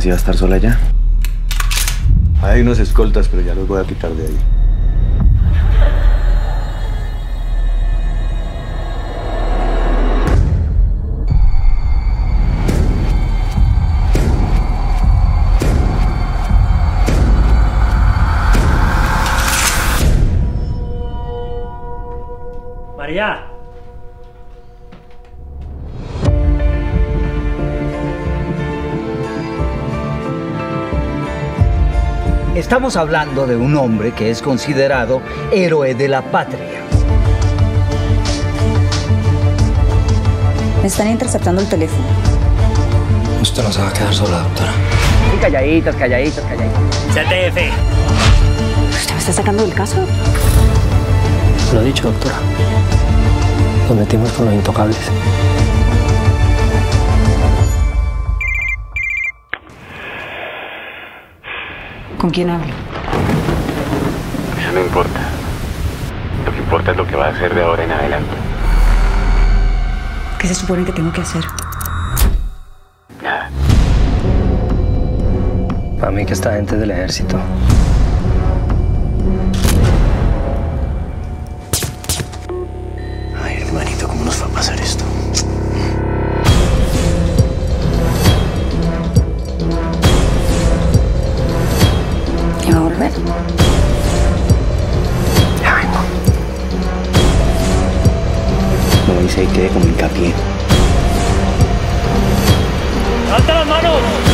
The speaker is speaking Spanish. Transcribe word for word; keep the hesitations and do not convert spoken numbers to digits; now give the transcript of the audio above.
si va a estar sola ya? Hay unos escoltas, pero ya los voy a quitar de ahí. María. Estamos hablando de un hombre que es considerado héroe de la patria. Me están interceptando el teléfono. Usted no se va a quedar sola, doctora. Y calladitos, calladitos, calladitos. C T F. ¿Usted me está sacando del caso? Lo he dicho, doctora. Nos metimos con los intocables. ¿Con quién hablo? Eso no importa. Lo que importa es lo que va a hacer de ahora en adelante. ¿Qué se supone que tengo que hacer? Nada. Para mí que esta gente es del ejército. Ay, hermanito, ¿cómo nos va a pasar esto? ¿Y va a volver? Ya vengo. No dice que quede como hincapié. ¡Levanta las manos!